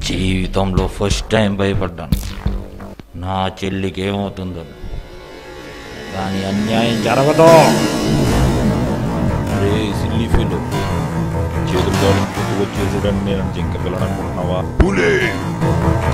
జీవితంలో first time భయపడ్డాను నా చెల్లికి ఏమవుతుందో, కానీ అన్యాయం జరగదు. అరే సిల్లీ ఫీల్, చేతులు గాలి వచ్చేసాడని నేను జింక పిల్లడనుకుంటున్నావా?